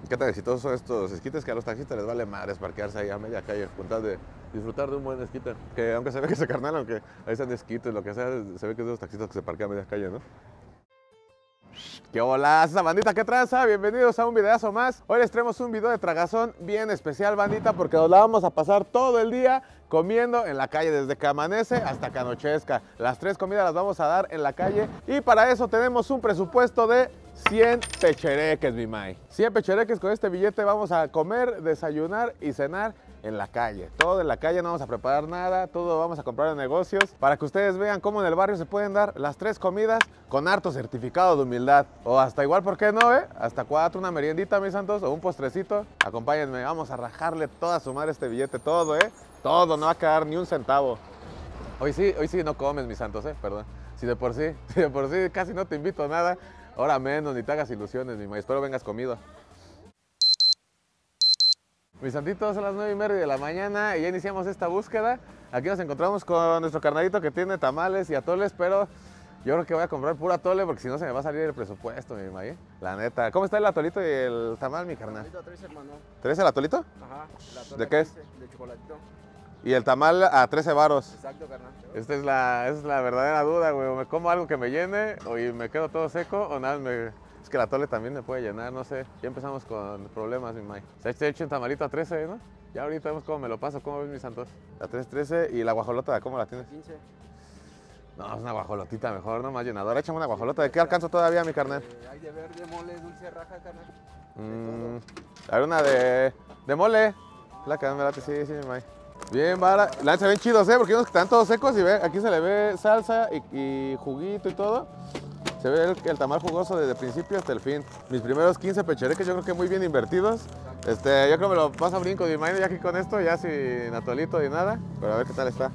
qué tan exitosos son estos esquites que a los taxistas les vale madres parquearse ahí a media calle con tal de disfrutar de un buen esquite. Que aunque se ve que ese carnal, aunque ahí sean esquites, lo que sea, se ve que es de los taxistas que se parquean a media calle, ¿no? ¿Qué hola, esa bandita? ¿Qué tranza? Bienvenidos a un videazo más. Hoy les traemos un video de tragazón bien especial, bandita, porque nos la vamos a pasar todo el día comiendo en la calle, desde que amanece hasta que anochezca. Las 3 comidas las vamos a dar en la calle y para eso tenemos un presupuesto de 100 pechereques, mi mai. 100 pechereques, con este billete vamos a comer, desayunar y cenar en la calle. Todo en la calle, no vamos a preparar nada, todo vamos a comprar en negocios para que ustedes vean cómo en el barrio se pueden dar las 3 comidas con harto certificado de humildad. O hasta igual, ¿por qué no, Hasta 4, una meriendita, mis santos, o un postrecito. Acompáñenme, vamos a rajarle toda su madre este billete, todo, Todo, no va a quedar ni un centavo. Hoy sí no comes, mis santos, perdón. Si de por sí casi no te invito a nada, ahora menos, ni te hagas ilusiones, mi maíz. Espero vengas comido. Mis santitos, son las 9:30 de la mañana y ya iniciamos esta búsqueda. Aquí nos encontramos con nuestro carnalito que tiene tamales y atoles, pero yo creo que voy a comprar puro atole porque si no se me va a salir el presupuesto, mi maíz. La neta. ¿Cómo está el atolito y el tamal, mi carnal? 13, hermano. ¿13 el atolito? Ajá. El atole ¿De qué es? 13, de chocolatito. Y el tamal a 13 varos. Exacto, carnal. Esa es la verdadera duda, güey. O me como algo que me llene o y me quedo todo seco o nada, es que el atole también me puede llenar, no sé. Ya empezamos con problemas, mi May. Se ha hecho un tamalito a 13, ¿no? Ya ahorita vemos cómo me lo paso, cómo ves, mis santos. A 13 y la guajolota, ¿cómo la tienes? 15. No, es una guajolotita mejor, ¿no? Más llenadora. Échame una guajolota. ¿De qué alcanzo todavía, mi carnal? Hay de verde, mole, dulce, raja, carnal. A ver, una de mole. La que me late, sí, mi May. Bien, vara. La se ven chidos, porque unos que están todos secos y ve, aquí se le ve salsa y juguito y todo. Se ve el tamal jugoso desde el principio hasta el fin. Mis primeros 15 pechereques yo creo que muy bien invertidos. Yo creo que me lo paso a brinco de ya aquí con esto, ya sin atolito ni nada. Pero a ver qué tal está.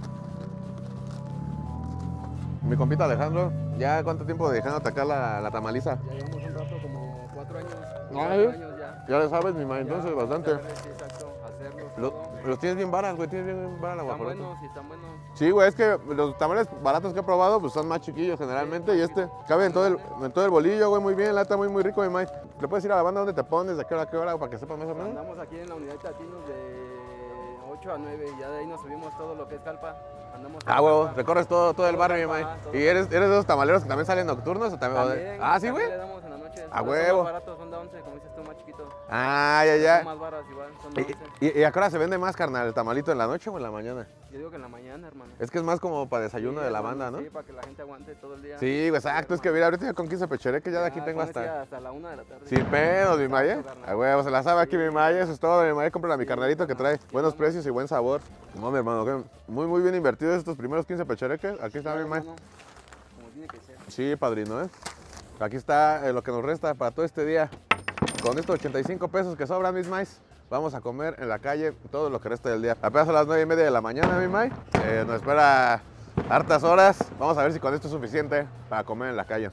Mi compita Alejandro, ¿ya cuánto tiempo dejándote acá la tamaliza? Ya llevamos un rato, como 4 años. Ah, 4 años ya. Ya le sabes, mi ma, entonces Ya, bastante. Sí, exacto. Hacerlos. Los tienes bien varas, güey, tienes bien varas la Están guajolota. buenos, sí, están buenos. Sí, güey, es que los tamales baratos que he probado pues son más chiquillos generalmente y cabe en todo el bolillo, güey, muy bien, la neta muy rico, mi Mike. ¿Le puedes decir a la banda dónde te pones, de qué hora a qué hora, para que sepan más o menos? Andamos aquí en la unidad de Tatinos de 8 a 9 y ya de ahí nos subimos todo lo que es Calpa. Andamos Huevo, recorres todo el barrio, mi Mike. ¿Y eres de esos tamaleros que también salen nocturnos o también? Sí, güey. Le damos en la noche. A Son huevo. más baratos, son de 11, como dices tú, más chiquitos. Ya. Son más baratos igual, son de 11. ¿Y a qué hora se vende más, carnal? ¿El tamalito en la noche o en la mañana? Yo digo que en la mañana, hermano. Es que es más como para desayuno de la hermano, banda, ¿no? Sí, para que la gente aguante todo el día. Sí, exacto, es que mira, ahorita ya con 15 pechereques ya de aquí tengo hasta la 1 de la tarde. Sin pedos, mi Maya. Carnal. A huevo, se la sabe aquí mi Maya, eso es todo, mi Maya. Compra a mi carnalito que trae buenos precios y buen sabor. No, mi hermano, que muy bien invertidos estos primeros 15 pechereques. Aquí está mi Maya. Como tiene que ser. Sí, padrino, Aquí está lo que nos resta para todo este día. Con estos 85 pesos que sobran, mis Mays, vamos a comer en la calle todo lo que resta del día. Apenas a las 9:30 de la mañana, mi May. Nos espera hartas horas. Vamos a ver si con esto es suficiente para comer en la calle.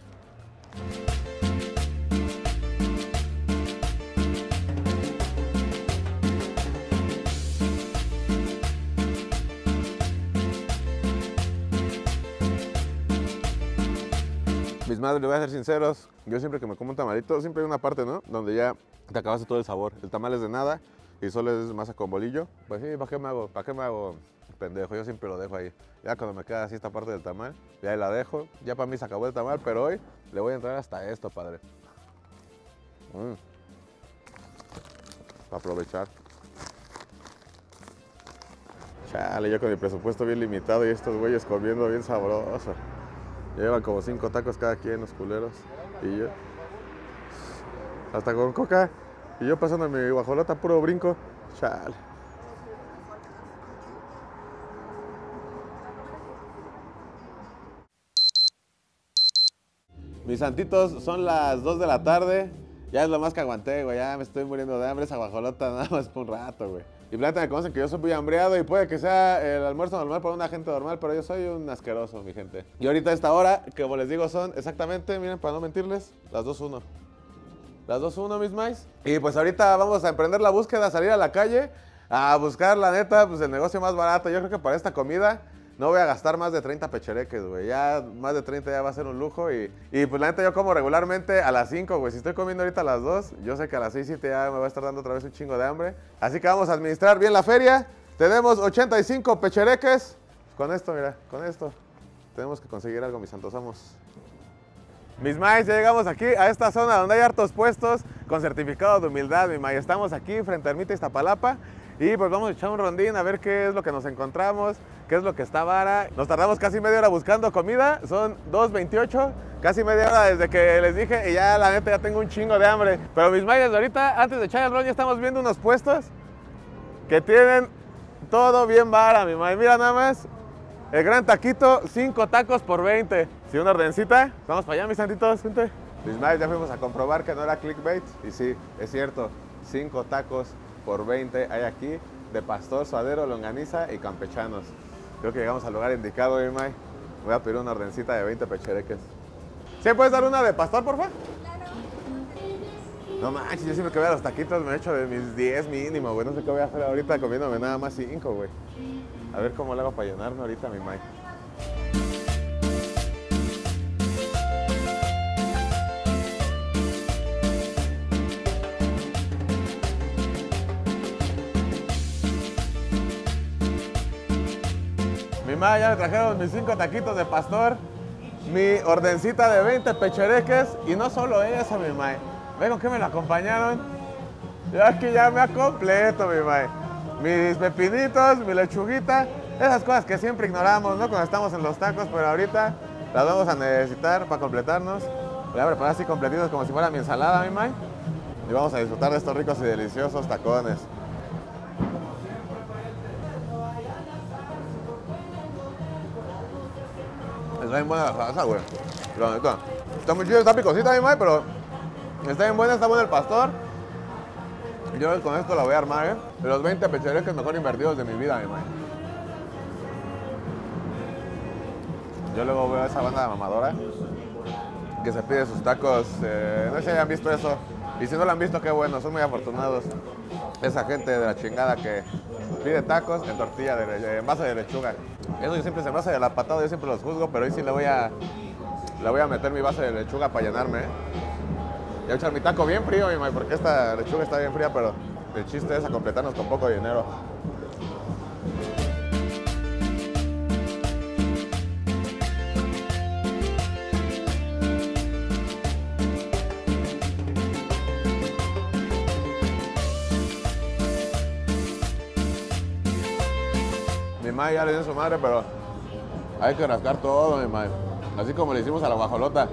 Mis madres, les voy a ser sinceros, yo siempre que me como un tamalito, siempre hay una parte, ¿no? Donde ya te acabaste todo el sabor. El tamal es de nada y solo es masa con bolillo. Pues sí, ¿para qué me hago pendejo? Yo siempre lo dejo ahí. Ya cuando me queda así esta parte del tamal, ya ahí la dejo. Ya para mí se acabó el tamal, pero hoy le voy a entrar hasta esto, padre. Para aprovechar. Chale, yo con mi presupuesto bien limitado y estos güeyes comiendo bien sabroso. Ya llevan como 5 tacos cada quien, los culeros. Y yo, hasta con coca. Y yo pasando mi guajolota puro brinco. Chale. Mis santitos, son las 2 de la tarde. Ya es lo más que aguanté, güey. Ya me estoy muriendo de hambre. Esa guajolota nada más por un rato, güey. Y plata me conocen que yo soy muy hambreado y puede que sea el almuerzo normal para una gente normal, pero yo soy un asqueroso, mi gente. Y ahorita a esta hora, que como les digo, son exactamente, miren, para no mentirles, las 2:01. Las 2:01, mis mais. Y pues ahorita vamos a emprender la búsqueda, salir a la calle, a buscar, la neta, pues el negocio más barato. Yo creo que para esta comida no voy a gastar más de 30 pechereques, güey. Ya más de 30 ya va a ser un lujo. Y pues la neta yo como regularmente a las 5, güey. Si estoy comiendo ahorita a las 2, yo sé que a las 6, 7 ya me va a estar dando otra vez un chingo de hambre. Así que vamos a administrar bien la feria. Tenemos 85 pechereques. Con esto, mira, con esto. Tenemos que conseguir algo, mis santos amos. Mis maes, ya llegamos aquí a esta zona donde hay hartos puestos con certificado de humildad, mi mae. Estamos aquí frente a Ermita Iztapalapa y pues vamos a echar un rondín a ver qué es lo que nos encontramos, qué es lo que está vara. Nos tardamos casi media hora buscando comida, son 2:28, casi media hora desde que les dije y ya la neta ya tengo un chingo de hambre. Pero mis maes, ahorita antes de echar el rol ya estamos viendo unos puestos que tienen todo bien vara, mi mae. Mira nada más. El gran taquito, 5 tacos por 20. Si una ordencita, vamos para allá, mis santitos, gente. Mis maes, ya fuimos a comprobar que no era clickbait. Y sí, es cierto, 5 tacos por 20 hay aquí de pastor, suadero, longaniza y campechanos. Creo que llegamos al lugar indicado, mi mae. Voy a pedir una ordencita de 20 pechereques. ¿Sí puedes dar una de pastor, porfa? Claro. No manches, yo siempre que veo los taquitos me echo de mis 10 mínimo, güey. No sé qué voy a hacer ahorita comiéndome nada más 5, güey. A ver cómo le hago para llenarme ahorita, mi Mike. Mi Mike, ya me trajeron mis 5 taquitos de pastor, mi ordencita de 20 pechereques y no solo eso, mi Mike. ¿Ven con qué me lo acompañaron? Yo aquí ya me completo, mi Mike. Mis pepinitos, mi lechuguita, esas cosas que siempre ignoramos, ¿no? Cuando estamos en los tacos, pero ahorita las vamos a necesitar para completarnos. Voy a preparar así completitos como si fuera mi ensalada, mi May. Y vamos a disfrutar de estos ricos y deliciosos tacones. Está bien buena la salsa, güey. La neta. Está muy chido, está picosita, mi May, pero está bien buena, está bueno el pastor. Yo con esto la voy a armar, ¿eh? De los 20 pechereques mejor invertidos de mi vida, mi mae. Yo luego veo a esa banda mamadora que se pide sus tacos. No sé si hayan visto eso. Y si no lo han visto, qué bueno, son muy afortunados. Esa gente de la chingada que pide tacos en tortilla, en base de lechuga. Eso yo siempre se me hace de la patada, yo siempre los juzgo, pero hoy sí le voy a meter mi base de lechuga para llenarme, ¿eh? Y a echar mi taco bien frío, mi mae, porque esta lechuga está bien fría, pero el chiste es a completarnos con poco dinero. Mi mae ya le dio su madre, pero hay que rascar todo, mi mae. Así como le hicimos a la guajolota.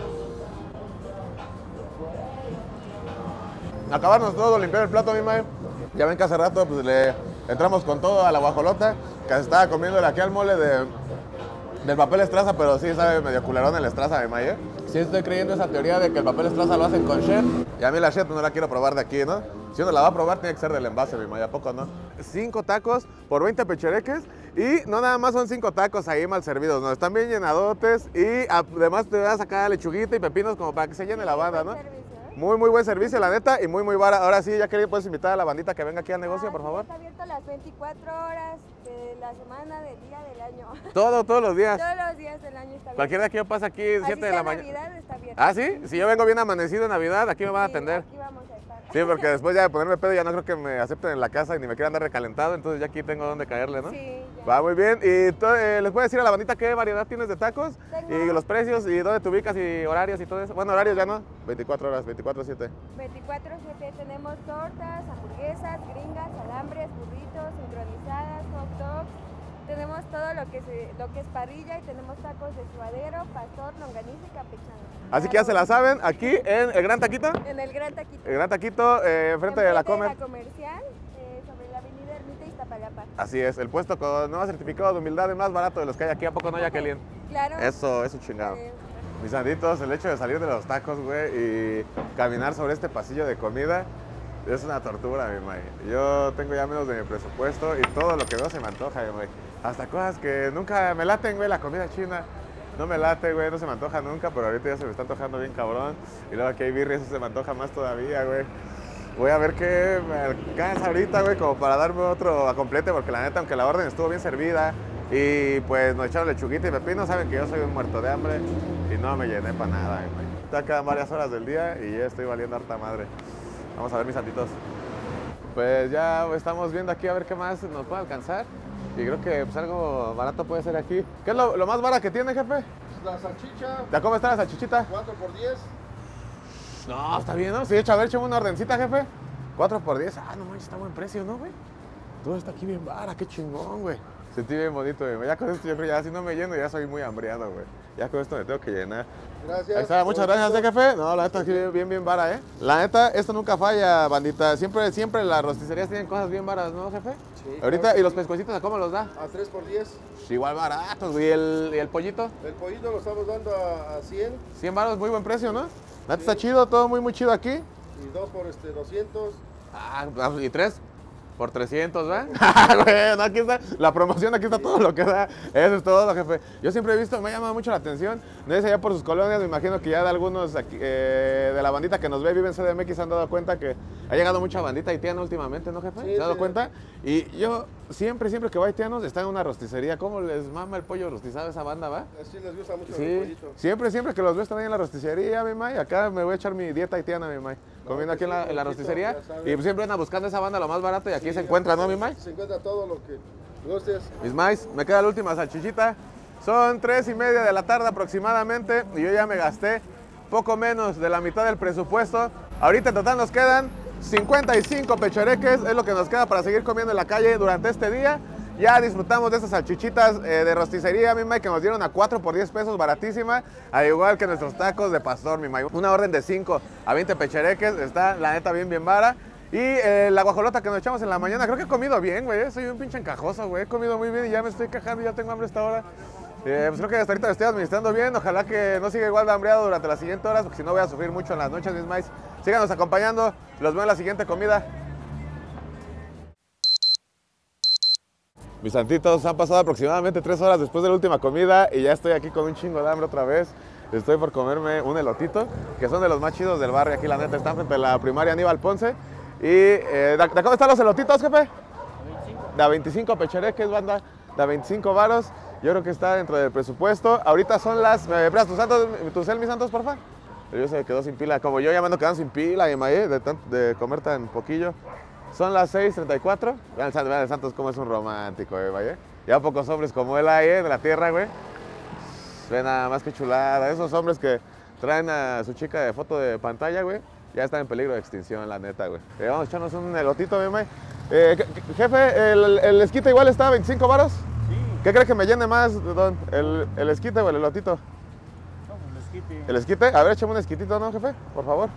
Acabarnos todo, limpiar el plato, mi mae. Ya ven que hace rato pues, le entramos con todo a la guajolota, que se estaba comiéndole aquí al mole del papel estraza, pero sí sabe medio culerón el estraza, mi mae. Sí estoy creyendo esa teoría de que el papel estraza lo hacen con shit. Y a mí la shit no la quiero probar de aquí, ¿no? Si uno la va a probar, tiene que ser del envase, mi mae, ¿a poco no? 5 tacos por 20 pechereques y no nada más son 5 tacos ahí mal servidos, ¿no? Están bien llenadotes y además te vas a sacar lechuguita y pepinos como para que se llene la banda, ¿no? Muy, muy buen servicio, la neta, y muy, muy vara. Ahora sí, ya que puedes invitar a la bandita que venga aquí al negocio, por favor. Está abierto las 24 horas de la semana, del día, del año. Todos los días. Todos los días del año está abierto. Cualquier día que yo pase aquí, 7 de la mañana. Navidad está abierto. ¿Ah, sí? Si yo vengo bien amanecido en Navidad, aquí me van a atender. Aquí vamos a estar. Sí, porque después ya de ponerme pedo ya no creo que me acepten en la casa y ni me quieran dar recalentado, entonces ya aquí tengo donde caerle, ¿no? Sí, ya. Va muy bien. Y les puedo decir a la bandita qué variedad tienes de tacos y los precios y dónde te ubicas y horarios y todo eso. Bueno, horarios ya no, 24 horas, 24/7. 24/7 tenemos tortas, hamburguesas, gringas, alambres, burritos, sincronizadas, hot dogs. Tenemos todo lo que es parrilla y tenemos tacos de suadero, pastor, longaniza y campechano. Así que ya se la saben, aquí en el Gran Taquito. En el Gran Taquito. El Gran Taquito, frente de la Comer. De la Comercial, sobre la avenida Ermita Iztapalapa. Así es, el puesto con nuevo certificado de humildad, el más barato de los que hay aquí. ¿A poco no, Jacqueline? Claro. Eso chingado. Mis sanditos, el hecho de salir de los tacos, güey, y caminar sobre este pasillo de comida es una tortura, mi mae. Yo tengo ya menos de mi presupuesto y todo lo que veo se me antoja, mi mae. Hasta cosas que nunca me laten, güey, la comida china. No me late, güey, no se me antoja nunca, pero ahorita ya se me está antojando bien cabrón. Y luego aquí hay birria, eso se me antoja más todavía, güey. Voy a ver qué me alcanza ahorita, güey, como para darme otro a complete, porque la neta, aunque la orden estuvo bien servida, Y pues nos echaron lechuguita y pepino. Saben que yo soy un muerto de hambre y no me llené para nada. Ya quedan varias horas del día y ya estoy valiendo harta madre. Vamos a ver mis santitos. Pues ya estamos viendo aquí a ver qué más nos puede alcanzar. Y creo que pues, algo barato puede ser aquí. ¿Qué es lo más barato que tiene, jefe? La salchicha, ¿Ya cómo está la salchichita? 4 por 10. No, está bien, ¿no? Sí, a ver, echame una ordencita, jefe. 4 por 10. Ah, no manches, está buen precio, ¿no, güey? Todo está aquí bien vara, qué chingón, güey. Sentí bien bonito, güey. Ya con esto yo creo que ya si no me lleno, ya soy muy hambriado, güey. Ya con esto me tengo que llenar. Gracias. Ahí está, muchas gracias, jefe. No, la neta aquí bien vara, ¿eh? La neta, esto nunca falla, bandita. Siempre las rosticerías tienen cosas bien varas, ¿no, jefe? Sí, Ahorita, claro. ¿y los pescuecitos a cómo los da? A 3 por 10. Igual baratos, güey. ¿Y el pollito? El pollito lo estamos dando a 100 100 varos, muy buen precio, ¿no? La neta Sí. está chido, todo muy chido aquí. y 2 por 200. Ah, y 3 por 300, ¿verdad? Bueno, aquí está la promoción, aquí está todo lo que da. Eso es todo, jefe. Yo siempre he visto, me ha llamado mucho la atención. No es allá por sus colonias, me imagino que ya de algunos aquí, de la bandita que nos ve, vive en CDMX, se han dado cuenta que ha llegado mucha bandita haitiana últimamente, ¿no, jefe? Sí, ¿Se han dado sí. cuenta? Y yo siempre que voy a haitianos, está en una rosticería. ¿Cómo les mama el pollo rostizado a esa banda, va? Así les gusta mucho el Sí, pollito. siempre que los veo están ahí en la rosticería, mi may. Acá me voy a echar mi dieta haitiana, mi may. Comiendo aquí en la pollito, rosticería. ya saben. Y pues siempre andan buscando esa banda lo más barato y aquí Sí, se encuentra, ¿no, mi may? Se encuentra todo lo que gustes. Mis maíz, me queda la última salchichita. Son 3:30 de la tarde aproximadamente y yo ya me gasté poco menos de la mitad del presupuesto. Ahorita en total nos quedan 55 pechoreques, es lo que nos queda para seguir comiendo en la calle durante este día. Ya disfrutamos de estas salchichitas de rosticería, mi May, que nos dieron a 4 por 10 pesos, baratísima. Al igual que nuestros tacos de pastor, mi May. Una orden de 5 a 20 pechereques, está la neta bien vara. Y la guajolota que nos echamos en la mañana, creo que he comido bien, güey. Soy un pinche encajoso, güey. He comido muy bien y ya me estoy quejando y ya tengo hambre a esta hora. Pues creo que hasta ahorita me estoy administrando bien. Ojalá que no siga igual de hambriado durante las siguientes horas, porque si no voy a sufrir mucho en las noches, mis maíz. Síganos acompañando. Los veo en la siguiente comida. Mis santitos, han pasado aproximadamente 3 horas después de la última comida y ya estoy aquí con un chingo de hambre otra vez. Estoy por comerme un elotito, que son de los más chidos del barrio aquí, la neta. Están frente a la primaria Aníbal Ponce. Y, ¿de cómo están los elotitos, jefe? De a 25 pechereques, banda. De a 25 varos. Yo creo que está dentro del presupuesto. Ahorita son las... ¿Me prestas tu cel, mis santos, porfa? Pero yo se me quedó sin pila. Como yo ya me ando quedando sin pila, de comer tan poquillo. Son las 6:34. Vean el Santos cómo es un romántico, vaya. Ya pocos hombres como él hay, de la tierra, güey. Ven nada más que chulada. Esos hombres que traen a su chica de foto de pantalla, güey, ya están en peligro de extinción, la neta, güey. Vamos a echarnos un elotito, mi may. Jefe, ¿el esquite igual está a 25 varos? Sí. ¿Qué cree que me llene más, don? ¿El esquite o el elotito? No, pues el esquite. ¿El esquite? A ver, échame un esquitito, ¿no, jefe? Por favor.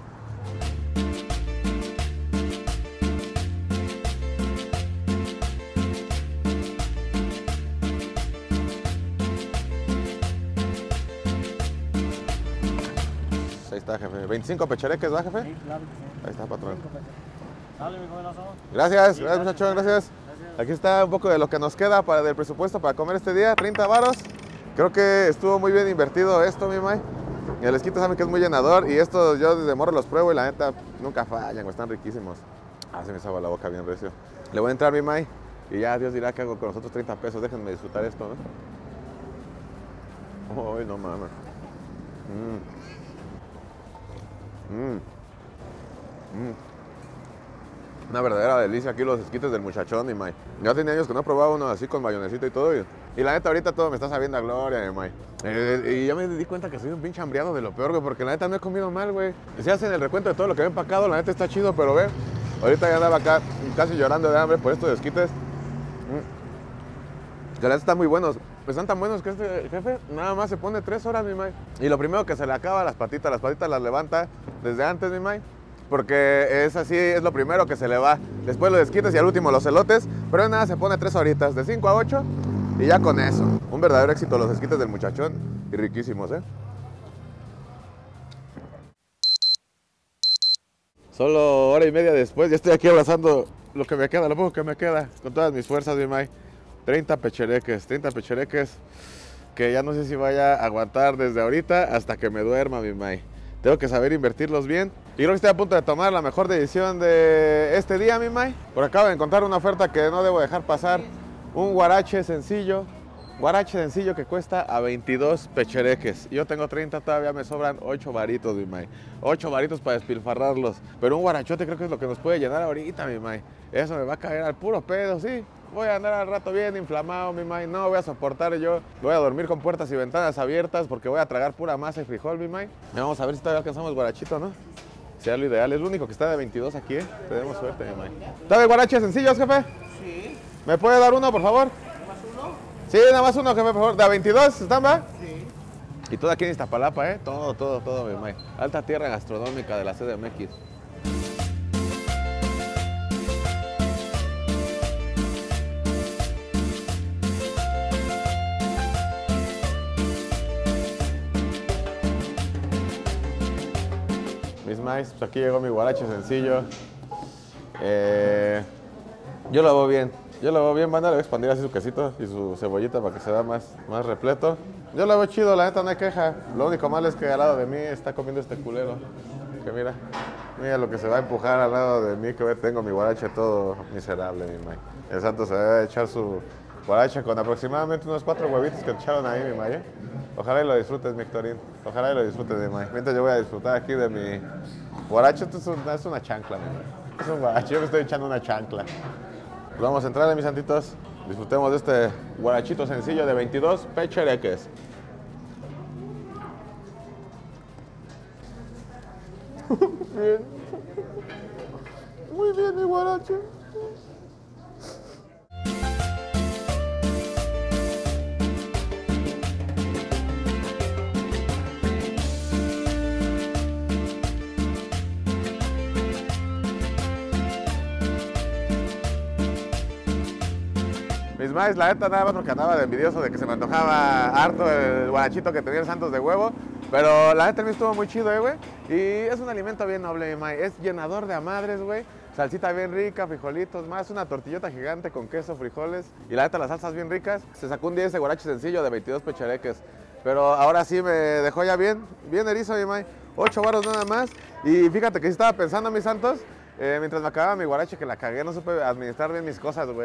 Ahí está, jefe. 25 pechereques, ¿va, jefe? Sí, claro que sí. Ahí está, patrón. Dale, mi jovenazo. Gracias, Sí, gracias, muchachos, gracias. Gracias. Aquí está un poco de lo que nos queda del presupuesto para comer este día, 30 varos. Creo que estuvo muy bien invertido esto, mi may. Y el esquite saben que es muy llenador y estos yo desde morro los pruebo y la neta nunca fallan, están riquísimos. Ah, se me hizo la boca bien recio. Le voy a entrar, mi may, y ya Dios dirá que hago con nosotros 30 pesos. Déjenme disfrutar esto, ¿no? Uy, no mames. Una verdadera delicia aquí los esquites del muchachón, mi may. Ya tenía años que no probaba uno así con mayonesita y todo. Y la neta ahorita todo me está sabiendo a gloria, mi may. Y ya me di cuenta que soy un pinche hambriado de lo peor, güey, porque la neta no he comido mal, güey. Si hacen el recuento de todo lo que he empacado, la neta está chido, pero ve, ahorita ya andaba acá casi llorando de hambre por estos esquites. Que la neta están muy buenos. Están tan buenos que este jefe nada más se pone 3 horas, mi may. Y lo primero que se le acaba, las patitas las levanta desde antes, mi may. Porque es así, es lo primero que se le va. Después los esquites y al último los elotes. Pero nada, se pone 3 horitas, de 5 a 8. Y ya con eso. Un verdadero éxito los esquites del muchachón. Y riquísimos, ¿eh? Solo hora y media después, ya estoy aquí abrazando lo que me queda, lo poco que me queda. Con todas mis fuerzas, mi may. 30 pechereques que ya no sé si vaya a aguantar desde ahorita hasta que me duerma, mi may. Tengo que saber invertirlos bien. Y creo que estoy a punto de tomar la mejor decisión de este día, mi may. Por acá acabo de encontrar una oferta que no debo dejar pasar. Un guarache sencillo Guarache sencillo que cuesta a 22 pechereques. Yo tengo 30, todavía me sobran 8 varitos, mi may. 8 varitos para despilfarrarlos. Pero un guarachote creo que es lo que nos puede llenar ahorita, mi may. Eso me va a caer al puro pedo, sí. Voy a andar al rato bien inflamado, mi may. No voy a soportar yo. Voy a dormir con puertas y ventanas abiertas porque voy a tragar pura masa y frijol, mi may. Vamos a ver si todavía alcanzamos el guarachito, ¿no? Sea lo ideal. Es lo único que está de 22 aquí, ¿eh? Tenemos suerte, mi may. ¿Está de guarache sencillos, jefe? Sí. ¿Me puede dar uno, por favor? Sí, nada más uno, jefe, por favor. ¿De a 22 están, va? Sí. Y todo aquí en Iztapalapa, ¿eh? Todo, mi may. Alta tierra gastronómica de la CDMX. Mis maíz, pues aquí llegó mi guarache sencillo. Yo lo veo bien. Banda, le voy a expandir así su quesito y su cebollita para que se vea más repleto. Yo lo veo chido, la neta no hay queja. Lo único malo es que al lado de mí está comiendo este culero. Que mira lo que se va a empujar al lado de mí, que tengo mi guarache todo miserable, mi may. El santo se debe echar su guarache con aproximadamente unos 4 huevitos que echaron ahí, mi may. Ojalá y lo disfrutes, Victorín. Ojalá y lo disfrutes, mi may. Mientras yo voy a disfrutar aquí de mi guarache. Esto es una chancla, mi may. Es un guarache, yo me estoy echando una chancla. Vamos a entrarle, mis santitos. Disfrutemos de este guarachito sencillo de 22 pechereques. Bien. Muy bien, mi guarache. Mis maíz, la neta, nada más porque andaba de envidioso de que se me antojaba harto el guarachito que tenía el Santos de huevo. Pero la neta, a mí estuvo muy chido, güey. Y es un alimento bien noble, mi maíz. Es llenador de a madres, güey. Salsita bien rica, frijolitos, más una tortillota gigante con queso, frijoles. Y la neta, las salsas bien ricas. Se sacó un día ese guarache sencillo de 22 pechereques. Pero ahora sí me dejó ya bien erizo, mi maíz. 8 varos nada más. Y fíjate que sí estaba pensando, mis santos. Mientras me acababa mi guarache, que la cagué, no supe administrar bien mis cosas, güey.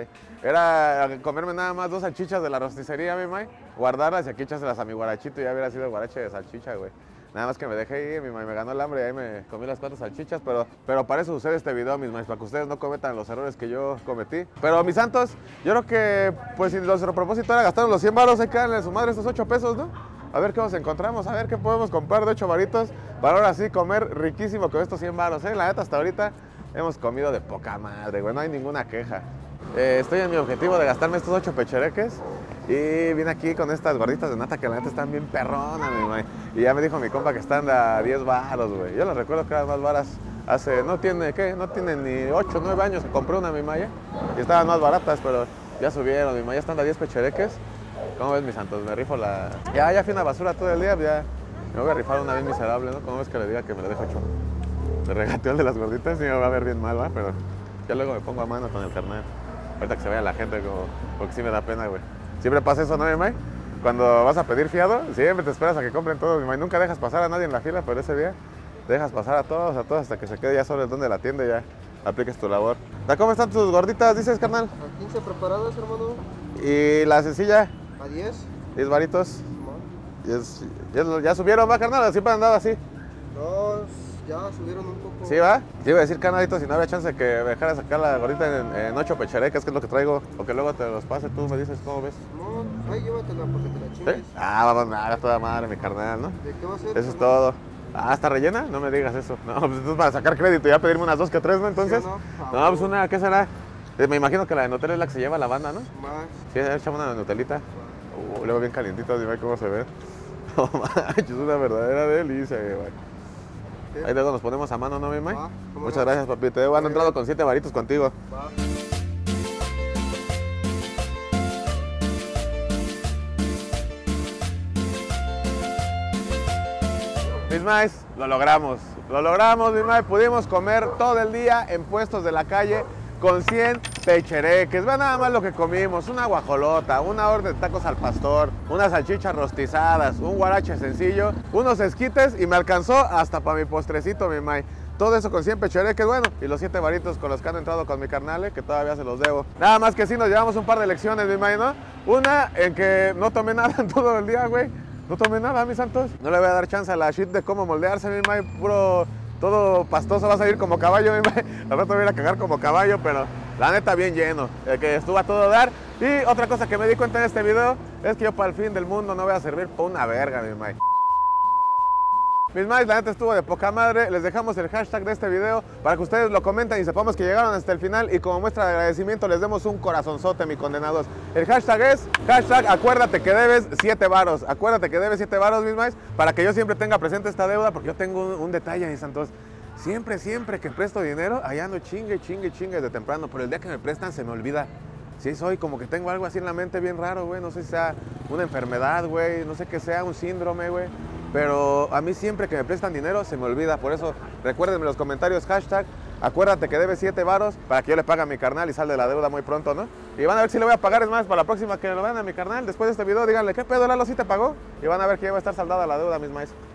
Era comerme nada más 2 salchichas de la rosticería, mi may, guardarlas y aquí echárselas a mi guarachito y ya hubiera sido el guarache de salchicha, güey. Nada más que me dejé ir, mi may, me ganó el hambre y ahí me comí las 4 salchichas, pero para eso usé este video, mis maíz, para que ustedes no cometan los errores que yo cometí. Pero, mis santos, yo creo que, pues, si nuestro propósito era gastar los 100 varos, hay que darle a su madre estos 8 pesos, ¿no? A ver qué nos encontramos, a ver qué podemos comprar de 8 varitos para ahora sí comer riquísimo con estos 100 varos, ¿eh? La neta, hasta ahorita hemos comido de poca madre, güey, no hay ninguna queja. Estoy en mi objetivo de gastarme estos 8 pechereques y vine aquí con estas gorditas de nata que la neta están bien perronas, mi may. Y ya me dijo mi compa que están a 10 varos, güey. Yo les recuerdo que eran más varas hace, no tiene ni 8 o 9 años que compré una, mi may, y estaban más baratas, pero ya subieron, mi may, ya están a 10 pechereques. ¿Cómo ves, mis santos? Me rifo la... Ya fui a una basura todo el día, ya me voy a rifar una vez miserable, ¿no? ¿Cómo ves que le diga que me lo dejo hecho? Le regateo el de las gorditas y me va a ver bien mal, ¿va? Pero ya luego me pongo a mano con el carnal. Ahorita que se vaya la gente, porque sí me da pena, güey. Siempre pasa eso, ¿no, mi may? Cuando vas a pedir fiado, siempre te esperas a que compren todo, mi may. Nunca dejas pasar a nadie en la fila, pero ese día dejas pasar a todos, hasta que se quede ya solo el don de la tienda y ya apliques tu labor. ¿Cómo están tus gorditas, dices, carnal? A 15 preparadas, hermano. ¿Y la sencilla? A 10. 10 varitos. ¿Ya subieron, va, carnal? ¿Siempre han andado así? No, ya subieron un poco. ¿Sí, va? Te iba a decir, carnalito, si no había chance de que me dejara sacar la gordita en 8 pechereques, que es lo que traigo, o que luego te los pase, tú me dices cómo ves. No, ahí llévatela porque te la chingues. ¿Sí? Ah, vamos, nada, toda madre, mi carnal, ¿no? ¿De qué va a ser? Eso es todo. Ah, ¿está rellena? No me digas eso. No, pues entonces para sacar crédito, ya pedirme unas 2 que 3, ¿no? Entonces. ¿Sí o no, pues una, ¿qué será? Me imagino que la de Nutella es la que se lleva la banda, ¿no? Más. Sí, echamos una de Nutelita. Luego bien calientita, dime cómo se ve. No manches, es una verdadera delicia, güey. Ahí luego nos ponemos a mano, ¿no, mi may? Muchas gracias, papi. Te han entrado con 7 varitos contigo. Va. Mis maíz, lo logramos, mi may. Pudimos comer todo el día en puestos de la calle con 100 pechereques. Vean nada más lo que comimos: una guajolota, una orden de tacos al pastor, unas salchichas rostizadas, un guarache sencillo, unos esquites y me alcanzó hasta para mi postrecito, mi may. Todo eso con 100 pechereques, bueno, y los 7 varitos con los que han entrado con mi carnal, que todavía se los debo. Nada más que sí nos llevamos un par de lecciones, mi may, ¿no? Una en que no tomé nada en todo el día, güey. No tomé nada, mis santos. No le voy a dar chance a la shit de cómo moldearse, mi may. Puro, todo pastoso va a salir como caballo, mi may. Al rato voy a ir a cagar como caballo, pero la neta bien lleno. Que estuvo a todo dar. Y otra cosa que me di cuenta en este video es que yo para el fin del mundo no voy a servir por una verga, mi may. Mis maíz, la neta estuvo de poca madre. Les dejamos el hashtag de este video para que ustedes lo comenten y sepamos que llegaron hasta el final. Y como muestra de agradecimiento les demos un corazonzote, mi condenados. El hashtag es acuérdate que debes 7 varos. Acuérdate que debes 7 varos, mis maíz, para que yo siempre tenga presente esta deuda, porque yo tengo un detalle, mis santos. Siempre que presto dinero, allá ando chingue de temprano. Pero el día que me prestan se me olvida. Sí, soy como que tengo algo así en la mente bien raro, güey. No sé si sea una enfermedad, güey. No sé qué sea, un síndrome, güey. Pero a mí siempre que me prestan dinero se me olvida. Por eso recuérdenme en los comentarios hashtag acuérdate que debes 7 varos para que yo le pague a mi carnal y sal de la deuda muy pronto, ¿no? Y van a ver si le voy a pagar. Es más, para la próxima que lo vean a mi carnal, después de este video, díganle, ¿qué pedo, Lalo, sí te pagó? Y van a ver que ya va a estar saldada la deuda, mis maíz.